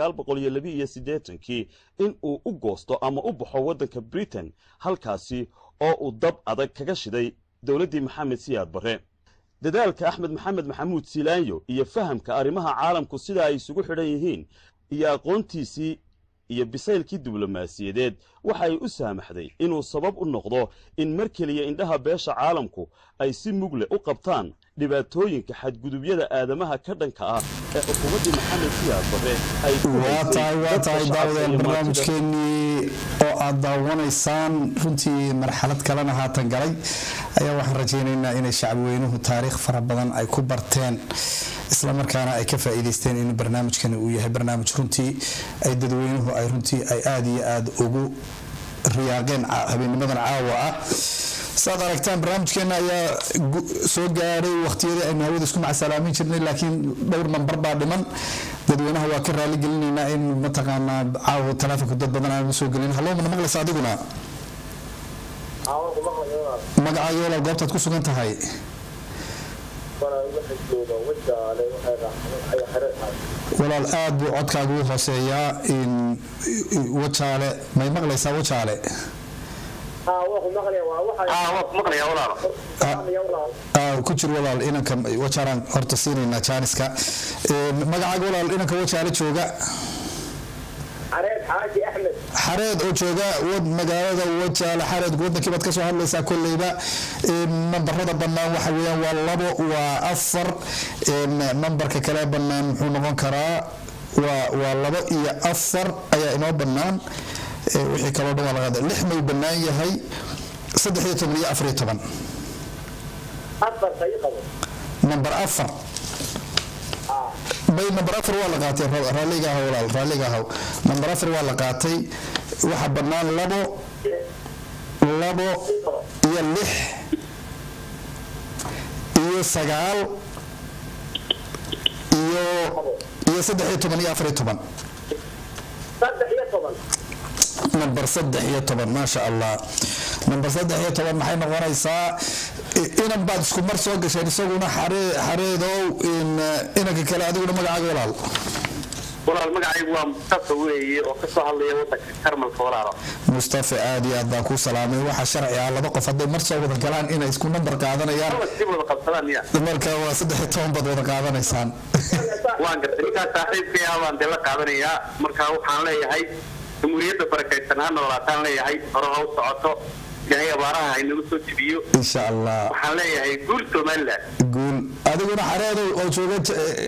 1982 in uu u goosto ama u baxo waddanka Britain halkaasi oo uu dab adag kaga shiday dawladdii Maxamed Siyaad Barre. dadaalka Axmed Maxamed Maxamuud Silaanyo iyo fahamka arrimaha caalamku sida ay isugu xidhan yihiin iyo aqoontiisii iyo bisaylkii diblomaasiyadeed waxay u saamaxday inuu sabab u noqdo in mar kaliya indhaha beesha caalamku ay si mugle u qabtaan dhibaatooyinka xadgudubyada aadamaha ka dhanka ah ee xukuumadda Maxamed Siyaad Barre ay waa tahay daawada barnaamijkeennii oo aad daawanaysaan runtii marxalad kalena haatan galay ayaa waxaan rajaynaynaa inay shacbi weynuhu taariikh fara badan ay ku barteen isla markaana ay ka faa'iideysteen in barnaamijkani uu yahay barnaamij runtii ay dadweynuhu ay runtii ay aad iyo aad ugu riyaaqeen habeennimadan caawa ah saad aragtaan barnaamijkeena ayaa soo gaaray waqtiyadii aynu hawada isku macsalaamin jirnay laakiin dhowr nambar baa dhiman dadweynaha waa ka raali gelinaynaa in mataqaanaa caawa taleefonka dad badan aan soo gelin hallo mana maqlaysa adiguna magacaaga walaal goobtaad ku sugan tahay walaal aad buu codkaagu u hooseeyaa in wajaale may maqlaysaa wajaale ku jir walaal inanka wajaalaan horta siinaynaa jaaniska magacaaga walaal inanka wajaale jooga xareed oo jooga magaalada wajaale xareed wadankii baad ka soo hadlaysaa kolleyba nambarada bannaan waxa weeyaan waa 2 waa 4 nambarka kale bannaan muxuu noqon karaa waa 2 iyo 4 ayaa inoo bannaan wixii kaloo dhan waa laga 6 may bannaan yahay 13 iyo 14 number 4 bay number 4 waa la qaatay raaliga ah walaal raaliga ah number 4 waa la qaatay waxa bannaan 2 iyo 6 iyo 9 iyo 13 iyo 14 number 13 ما شاء الله number 13 maxay noqonaysaa inan baad isku mar soo gasheen isaguna xareedow inanka kale adiguna magacaaga walaal magacaygu waa Mustafa weeye oo ka soo hadlaya wadanka Jarmalka walaalo Mustafa aad iyo aad baan ku salaamay waxa sharci ah laba qof haday mar soo wada galaan inay isku number qaadanayaan marka waa 13 bad wada qaadanaysaan waan gartay ka saaxiibkay aan la qaadanayaa marka waxaan leeyahay jumhuuriyadda barakaysan ha noolaataan leeyahay hore ha u socoto ilaahay abaaraha ay nagu soo jibiyo insha Allah waxaan leeyahay guul Soomaaliland guul adiguna xareedow oo jooga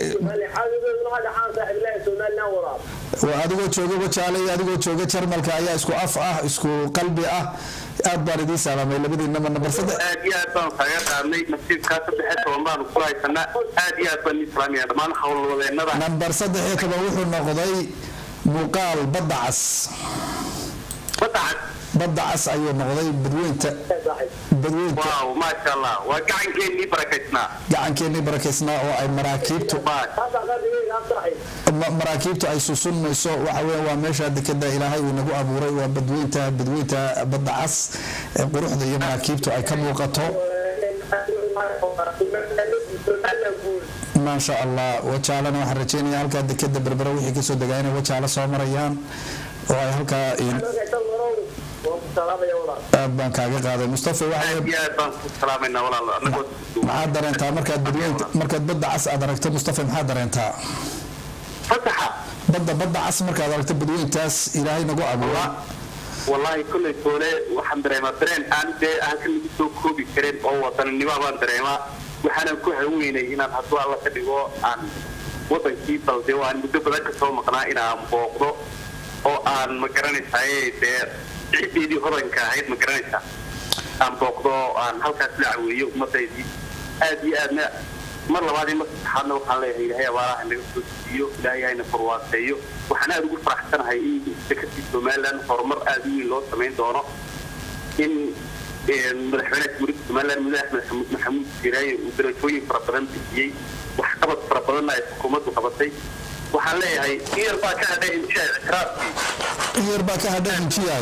adigoo jooga wajaale adigoo jooga Jarmalka ayaa isku af ah isku qalbi ah aad baan idin salaamay labadiina number 3 aad iyo aad baan kaga qaadnay nasiibka 13 baan ku haysanaa aad iyo aad baan islaamiya dhamaan hawlwadeenada number 13 wuxuu noqday muuqaal badacas ayuu noqday badweynta waaw ma sha Allah waa gacankeennii barakaysnaa oo ay maraakiibtu ay susunayso waxa weeye waa meesha dekada ilaahay uu nagu abuuray waa badweynta badacas ee quruxda iyo maraakiibtu ay ka muuqato ما شاء الله وجعلنا وحرجينا halka dekada berbera wixii ka soo dagaayna wajaala soo marayaan oo ay halka baan kaaga qaaday Mustafa maxaa dareentaa markaad badda cas aad aragto Mustafa maxaa dareentaa badda cas markaad aragto badweyntaas ilaahay nagu abuuray wallahi kulli toole waxaan dareemaa dareen aan halkan lagu soo koobi karin oo wadanimo baan dareemaa waxaan ku haweynay inaan hadda alla ka dhigo aan wadankii balde waan muddo badan ka soo maqnaa inaan booqdo oo aan ma garanaysaa ciideedii hodanka ahayd ma garanaysaa aan booqdo aan halkaas la caweeyo umadaydii aad iyo aadna mar labaad ma saxaadna waxaan leeyahay ilaahay abaaraha naga soo siiyo ilaahay hayna farwaateeyo waxaan aad ugu faraxsanahay in dekadii Soomaaliland horumar aad u weyn loo sameyn doono in madaxweynaha Jamhuuriyadda Soomaaliland Madaxweyne Maxamuud Siiraaye uu darajooyin fara badan bixiyay wax qabad fara badan ay xukuumaddu qabatay waxaan leeyahay iyar baa ka hadhay injiyaay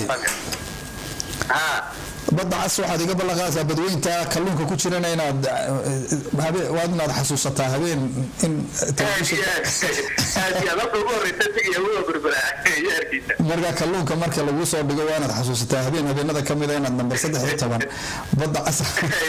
badda cas waxaad iga ballanqaadaysaa badweynta kalluunka ku jirana inaad xasuusataa habeen in marka kalluunka marka lagu soo dhigo waa inaad xasuusataa habeenada ka mid inaad number 13 badda cas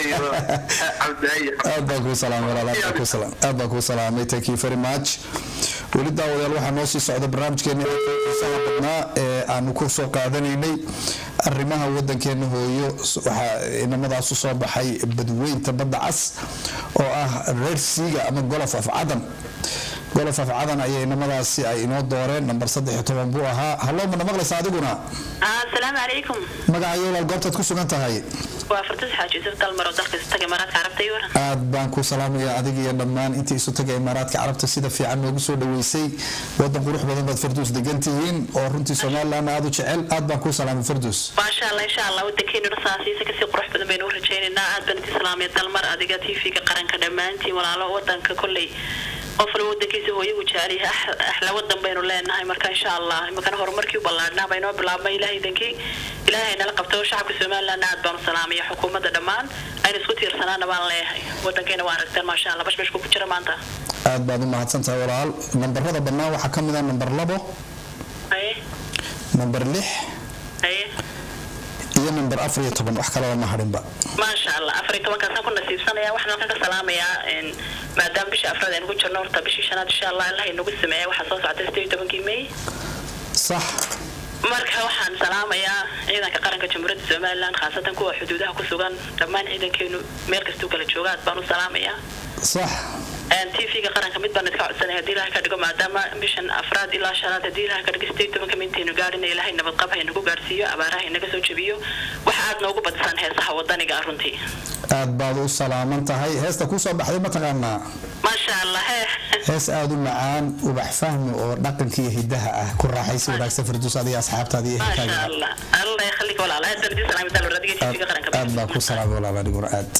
aad baan kuu salaamay thank you very much weli daawadayaal waxaa noo sii socda barnaamijkeena badnaa ee aanu ku soo qaadanaynay arrimaha wadankeena hooyo waxaa inamadaas u soo baxay badweynta badda cas oo ah Red Sea ama Gulf of Aden ayay inamadaasi ay inoo dooreen number 13 buu ahaa hallo ma maqlaysaa adiguna assalaamu calaykum magacaaga goobtaad ku sugan tahay وفردوس حاجة يوسف دلمر ودخل استجى إمارات عربتة يورا aad baan ku salaamaya adiga iyo dhammaan intii isu tagay imaaraadka carabta sida fiican noogu soo dhaweysay wadan qurux badan baad Fardoos degantihiin oo runtii Soomaaliland aad u jecel aad baan ku salaamay Fardoos ما شاء الله ودكين رصاصي سكسي قرح بدن بين ورجينا aad baan intii salaamay dalmar adiga TV-ga qaranka dhamaantii walaalo wadanka kulli qofna wadankiisa hooyo jecel yahay ahla wadan baynu leenahay marka insha Allah markaan horumarkii u ballaarnaa baynu bilaabmay ilaahay dankii ilaahay nala qabto shacabka Soomaaliland aad baan salaamay xukuumadda dhamaan ay isku tiirsanaan baan leeyahay wadankeena waa aragteen ma sha Allah bash ku jira maanta aad baad u mahadsantahay walaal nambarada bannaan waxa kamid ah nambar 2 nambar 6 iyo nambar 14 wax kale ma harinba ما شاء الله 14 كان كنا نسيبسنايا waxaan ka salaamayaa maadaam bisha afraad aan ku jirno horta bishii shanaad insha Allah ilaahay nagu sameeyo waxa soo socda 18 May صح marka waxaan salaamayaa ciidanka qaranka Jamhuuriyadda Soomaaliland khaasatan kuwa xuduudaha ku sugan dhammaan ciidankeenu meel kasta kala jooga aad baan u salaamayaa صح TV-ga qaranka mid baan iska codsanahay hadii ilaahay ka dhigo maadaama bishan afraad ilaa shanaad hadii ilaahay ka dhigo 18 mintiinu gaarina ilaahay nabad qab hay nagu gaarsiiyo abaaraha inaga soo jabiyo waxa aad noogu badsan heesaha wadaniga runtii aad baad u salaaman tahay heesta ku soo baxday ma taqaanaa ما شاء الله hees aad u macaan ubax fahmi oo dhaqanka iyo hidaha ah ku raaxaysi wanaagsan Fardoos adiga asxaabtaadii ما شاء الله الله يخليك ولا لا تدري سلام دال رديك TV-ga qaranka aad baan ku salaamay walaal adigu aad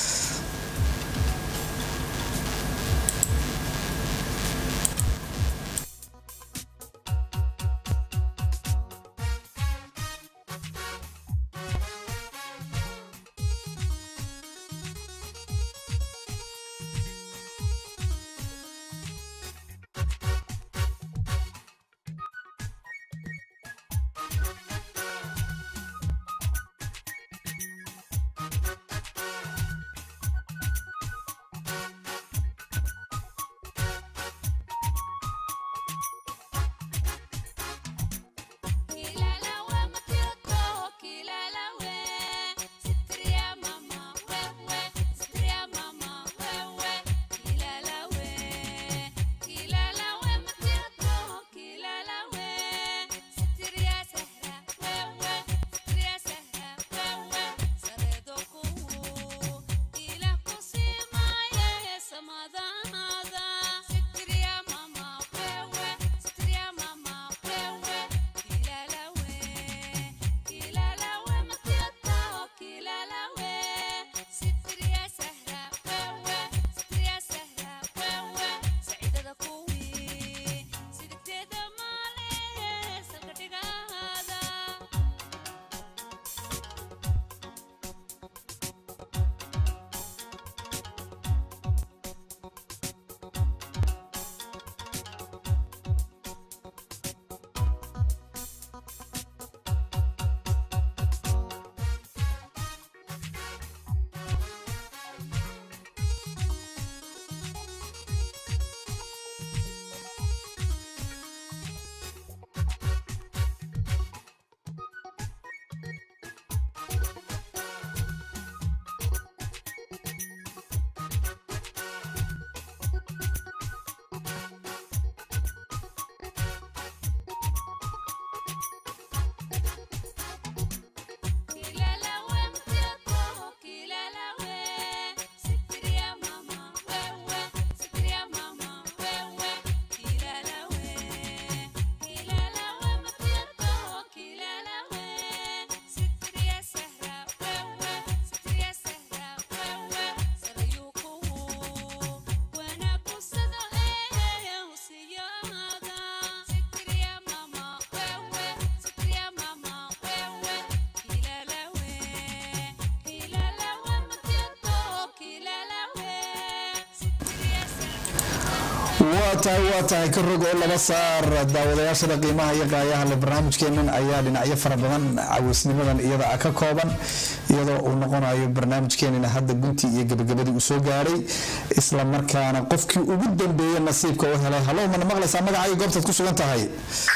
waatahay ka rog oo laba saar daawadayaasha qiimaha iyo qaayaha la barnaamijkeenan ayaa dhinacyo fara badan cawisnimadan iyada ka kooban iyadoo uu noqonayo barnaamijkeenana hadda gunti iyo gabagabadii uu soo gaaray isla markaana qofkii ugu dambeeyay nasiibka oo helay halo ma maqlaysaa magacaaga goobtaad ku sugan tahay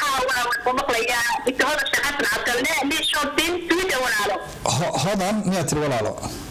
hodan miyaa tiri walaalo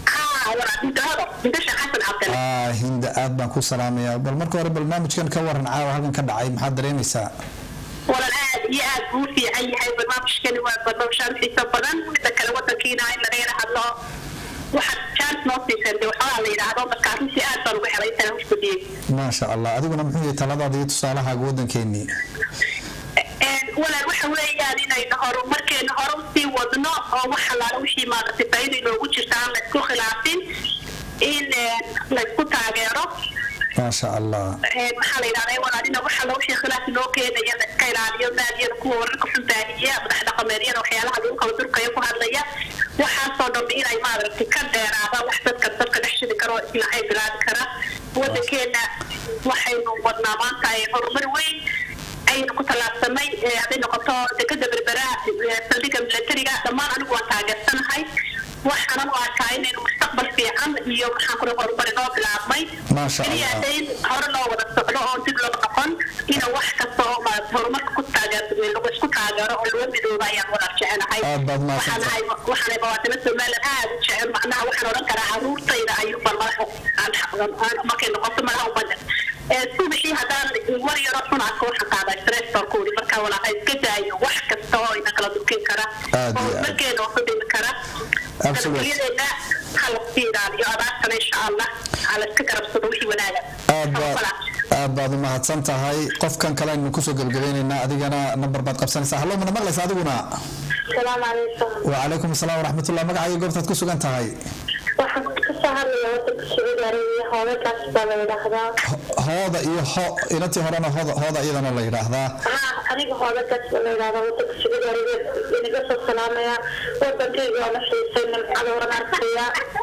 hinda aad baan ku salaamayaa bal marka hore barnaamijkan ka waran caawa halkan ka dhacay maxaad dareemaysaa walaal aad iyo aad buu fiican yahay barnaamijkani waa barnaamij xiiso badan midda kale wadankiina in laga yara hadlo waxaad chance noo siiseen dee waxoogaa la yidhaahdo marka arrintii aad baan uga helay intaan hufadiyey maasha allah adiguna muxuu yahay taladaada iyo tusaalahaaga waddankeennii walaal waxa weeyaan inaynu horumarkeena hore usii wadno oo wax allaala wixii maaragtay faa'iida inoogu jirta aan laysku khilaafin in laysku taageero maasha allah maxaa la yidhahdaa walaalina waxa alla wixii khilaaf inoo keenaya la iska ilaaliyo naadiyada kuwa wararka xun baahiya madax dhaqameedyada waxyaalaha lagu kala durkaya ku hadlaya waxaasoo dhan inay maaragtay ka dheeraadaan wax dadka dhex shidi karo isla ay bilaabi kara waddankeena waxaynu wadnaa maanta horumar weyn aynu ku tallaabsanay hadday noqoto dekada berberaha saldhigga milatariga dhammaan anigu waan taageersanahay waxaanan u arkaa inaynu mustaqbal fiican iyo maxaan kula horumar inoo bilaabmay keliya in hore loo wada socdo oo dib loo noqon ina wax kasta oo horumarka ku lagu isku taageero oo lagu midooba ayaan wada jecelahay waxaanahay muwaadiniinta somalilan aad u jecel macnaha waxaan odhan karaa caruurtayda ayuuban markay noqoto malaha umada subaxii haddaan war yaro xun arko waxaan qaadaa stressorkoodi markaa walaaqa iska daayo wax kasta oo ina kala durkin kara oo markeena oo ku dhimi kara nabadgelyadeena hala sii ilaaliyo abaartana insha allah hala iska garabsado wixii wanaaga aad baad u mahadsan tahay qofkan kale aynu kusoo gebagabaynaynaa adigana nambar baad qabsanaysaa hallo mana maqlaysa adiguna السلام عليكم وعليكم السلام ورحمة الله مقعي قرتك كسوغان تهي waxaan ka soo hadlaya wadanka Sacuudi Arabia hoogaas baa la yiraahdaa hooda iyo intii horena hooda iyadana la yiraahdaa aniga hoogaas baa la yiraahdaa wadanka Sacuudi Arabia inaga soo salaamaya wadankayga waa xiisay nimcada waranarkiya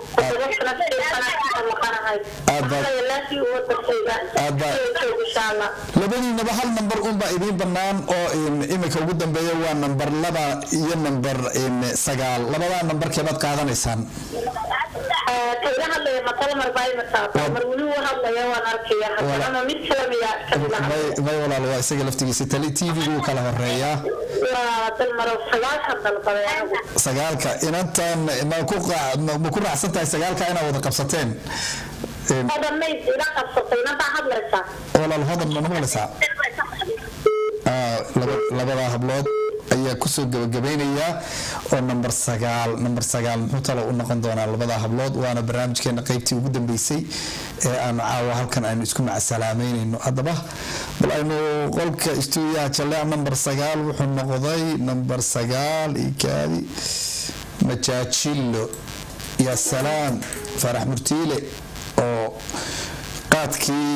labadiinaba hal nambar unbaa idiin bannaan oo imika ugu dambeeya waa nambar 2 iyo nambar 9 labadaa nambarkeebaad qaadanaysaan may walaal waa isaga laftigiisa tali tv-gu kala horeeyaa sagaalka inantan ma ku raacsan tahay sagaalka inaad wada qabsateen walaal hodan ma maqlaysaa labadaa hablood ayaa kusoo gabagabaynayaa oo nambar 9 muxuu talo u noqon doonaa labadaa hablood waana barnaamijkeena qaybtii ugu dambeysay ee aanu caawa halkan aynu isku macasalaameynayno haddaba bal aynu qolka istuudiyaha jallea nambar 9 wuxuu noqday nambar 9 ikaadi majaajilo yaa salaam farax murtiile oo qaadkii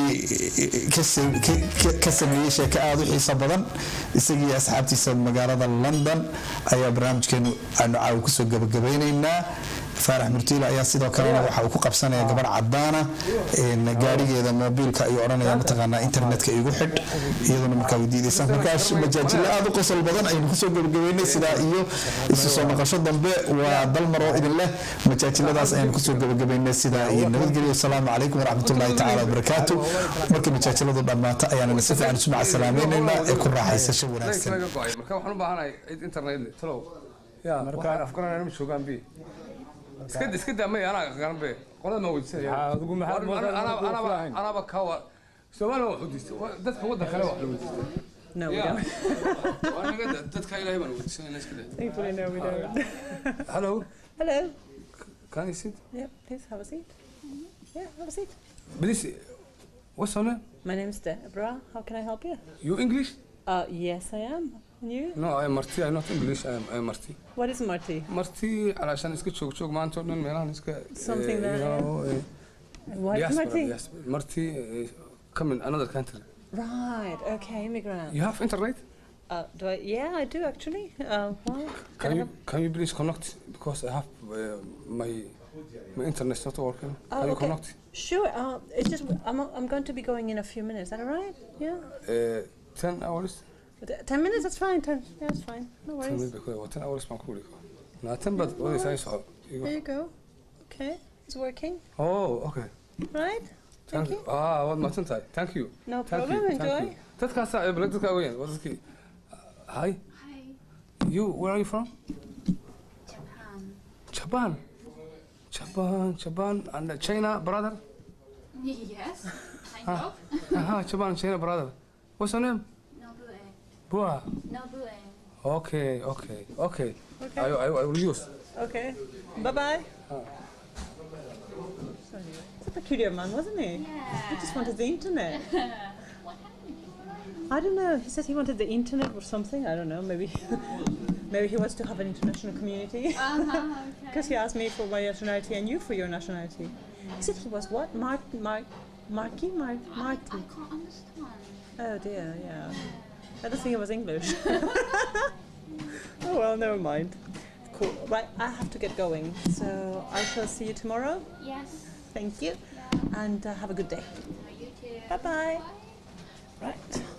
ka sameeyey sheeko aada u xiiso badan isagii asxaabtiisa magaalada London ayaa barnaamijkeenu aanu caawa kusoo gabagabaynaynaa faarax murtiile ayaa sidoo kalena waxa uu ku qabsanaya gabadh cadaana gaarigeeda moobiilka ayuu odhanaya mataqaanaa internetka igu xidh iyaduna markaa weydiidaysan markaas majaajilo aada u qosol badan aynu kusoo gabagabaynay sidaa iyo isu soo noqosho dambe waa dalmar oo idin leh majaajiladaas ayaan kusoo gabagabaynay sidaa iyo nabadgelyo asalaamu calaykum waraxmatullaahi tacaala wabarakaatu markii majaajiladu dhammaato ayaanana si fiican isu macasalaamaynaynaa ee ku raaxaysasho wanaagsan marka waxaan u baahanahay internet talow yaa markaan afgaranayo ma joogaan bi iska damay ana garanbe qolada ma weydiisay ana kawa Soomaaliya wax u diistay dadka wadanka kale wax lagu diistay No, we don't. dadka ilaahay baan weydiisay iska daa Thankfully, no, we don't. Hello. Hello. Can you sit? Yep, please have a seat. Yeah, have a seat. Please, what's your name? My name's Deborah. How can I help you? You English? Yes, I am. And you? No, I am Marty. I'm not English. I am Marty. What is Marty? Marty, علشان iska joog maanta dhan meelahan iska Something that. What is Marty? Yes, Marty, come in another country. Right. Okay, immigrant. You have internet? Do I? Yeah, I do actually. Well, can you please connect because I have my internet's not working. Can you okay. connect? Sure. It's just I'm going to be going in a few minutes. Is that all right? Yeah. 10 hours. 10 minutes. That's fine. 10. Yeah, that's fine. No 10 worries. minutes because 10 hours ما كولي. لا 10 بس ولا سايس. There you go. Okay, it's working. Oh, okay. Right. Thank you. what ما تنتهي. Thank you. No Thank problem. you. Enjoy. Thank you. تتكاسا بلدك وين؟ وين؟ Hi. Hi. You, where are you from? Japan. Japan, and China, brother? Yes, kind of. Japan, China, brother. What's your name? Nobue. Bua. Nobue. Okay. Okay. I will use. Okay. Bye bye. He's a peculiar man, wasn't he? Yeah. He just wanted the internet. What happened? I don't know. He said he wanted the internet or something. I don't know. Maybe maybe he wants to have an international community. Okay. Because he asked me for my nationality and you for your nationality. He said he was what? Marky? I can't understand. Oh dear, yeah. I don't think it was English. Oh well, never mind. Cool. Right, I have to get going. So I shall see you tomorrow. Yes. Thank you. Yeah. And have a good day. You too. Bye-bye. Right.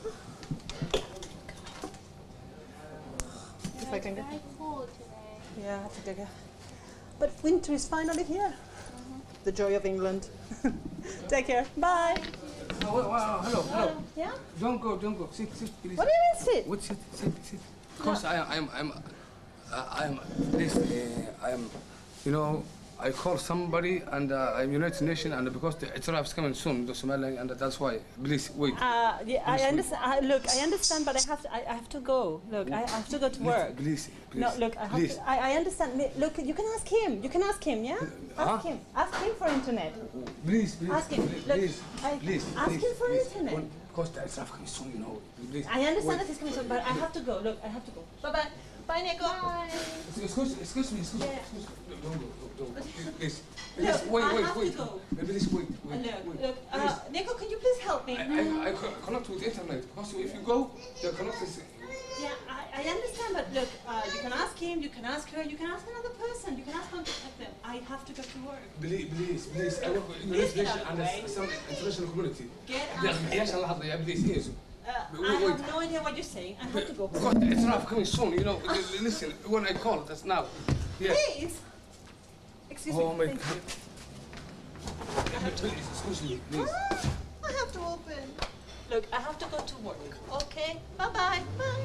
If I can get... Very cold today. Yeah, I have to get... But winter is finally here. The joy of England. Take care. Bye. Wow, hello. Yeah? Don't go. Sit, please. What do you mean sit? What, sit. Because I am, please, I am, you know, I call somebody and I'm United Nations and because the Etiraf is coming soon, the Somaliland, and that's why. Please wait. Yeah, please I wait. understand. Look, I understand, but I have to go. Look, I have to go to work. Please. No, look, I have to. I understand. Look, you can ask him. Yeah. Ask him. Ask him for internet. Please. Ask him. Look, Please. Ask him for internet. Because the Etiraf coming soon, you know. Please. I understand wait. that he's coming soon, but I have to go. Look, I have to go. Bye. Bye, Nico. Bye. Excuse me. Yeah. Don't go. Please. Look, Wait. I have to go. Please wait. Look, Nico, can you please help me? I connect with internet. Because if you go, the connect is... Yeah, I understand, but look, you can ask him, you can ask her, you can ask another person, you can ask them. I have to go to work. Please. I work with Please English get out of the way. and some international community. Get out. Please. I have no idea what you're saying. I have to go. Because it's not coming soon, you know. Listen, when I call, that's now. Yeah. Please. Excuse me. Oh my Thank God. you. Please, excuse me, please. I have to open. Look, I have to go to work. Okay? Bye.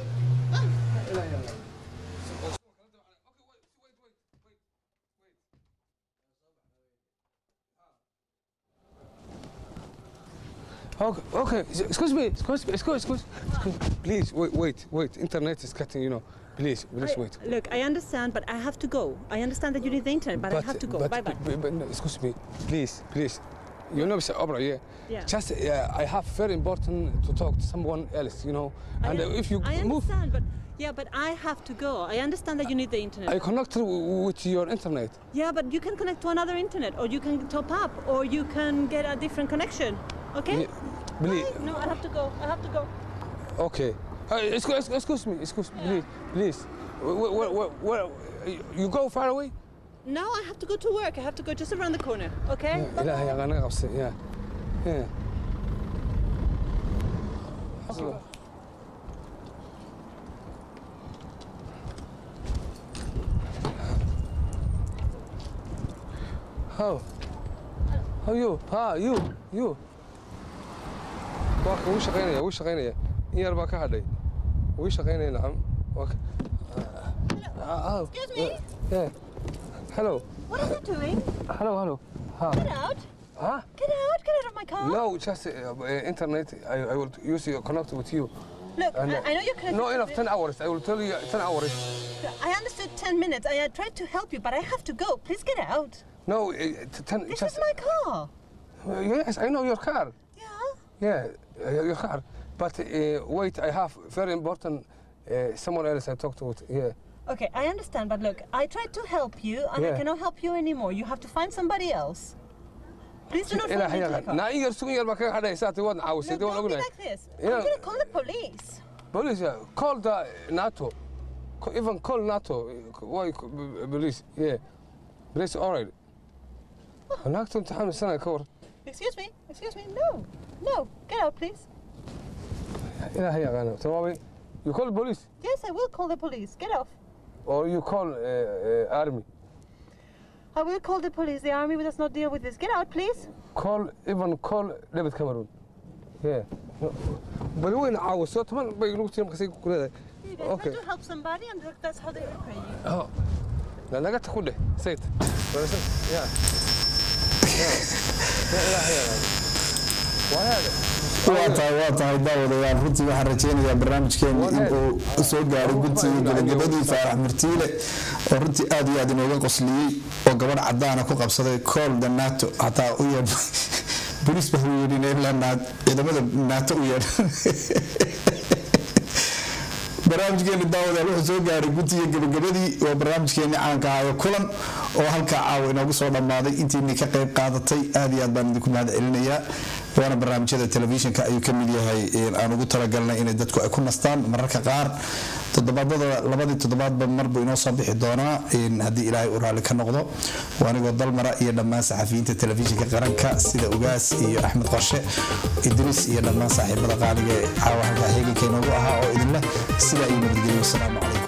Okay. Excuse me. Please, wait. Internet is cutting, you know. Please wait. Look, I understand, but I have to go. I understand that you need the internet, but I have to go. Bye. But no, excuse me, please. You know, Mr. Obra, yeah? Yeah. Just, I have very important to talk to someone else, you know. And if you I move... understand, but I have to go. I understand that you need the internet. I connect with your internet. Yeah, but you can connect to another internet, or you can top up, or you can get a different connection. Okay? Yeah, please. Bye. No, I have to go. Okay. Excuse me, please. Where, you go far away? No, I have to go to work. I have to go just around the corner. Okay? إلهي أنا قبصي yeah. How you wuu shaqaynaya in yar baa ka hadhay wuu shaqaynaya nacam Excuse me? Yeah. Hello. What are you doing? Hello. Get out. Huh? Get out of my car. No, just internet. I will use your connect with you. Look, And, I know you're connected. No, enough 10 hours. I will tell you 10 hours. I understood 10 minutes. I tried to help you, but I have to go. Please get out. No, 10... This is my car. Yes, I know your car. Yeah? Yeah, your car. But wait, I have very important someone else I talked to. Yeah. Okay, I understand, but look, I tried to help you, and I cannot help you anymore. You have to find somebody else. Please do not fall into the car. Now you're suing your back. Look, don't be like this. I'm going to call the police. Police, call the NATO. Even call NATO. Why police? Yeah. Police, all right. هناك تمتحن سنة كور. Excuse me. No. Get out, please. إلهي يا غانم. تمامي. You call the police? Yes, I will call the police. Get off. Or you call army? I will call the police. The army does not deal with this. Get out, please. Call David Cameron. Yeah. But when I was so man, but you look to him You try to help somebody, and that's how they repay you. Oh. لا لا قلت كله سيت. يا. يا. وهذا waa tahay daawadayaal runtii waxaan rajaynayaa barnaamijkeena inuu soo gaaro gudsiga gabagabadii Faarax Murtiile oo runtii aad iyo aad inooga qosliyey oo gabadh cadaana ku qabsaday call the NATO hataa u yeed bolis baa weeyeen ilaa ciidamada NATO u yeed barnaamijkeena daawadayaal wuxuu soo gaaray gudsiga gabagabadii oo barnaamijkeena caanka ahaa kulan oo halka caawa inoogu soo dhamaaday intii ka qayb qaadatay aad iyo aad baan idinku mahad celinayaa waana barnaamijyada telefishinka ayuu ka mid yahay aan ugu talagalnay inay dadku ay ku nastaan mararka qaar labadii toddobaadba marbu inoo soo bixi doonaa haddii ilaahay u raalli ka noqdo waanigoo dalmara iyo dhammaan saxafiyiinta telefishinka qaranka sida ugaas iyo axmed qorshe idriis iyo dhammaan saaxiibada qaaliga caawa halkaa heeganka inoogu ahaa oo idinleh sidaa iyo nabadgelyo wasalaamu calaykum